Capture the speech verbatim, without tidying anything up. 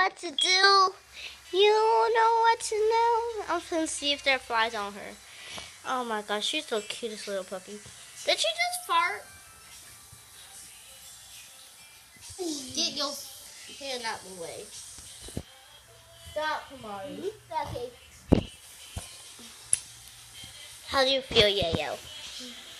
what to do. You don't know what to know. I'm gonna see if there are flies on her. Oh my gosh, she's the cutest little puppy. Did she just fart? Get your hand out the way. Stop, Kamari. Okay. How do you feel, Yayo?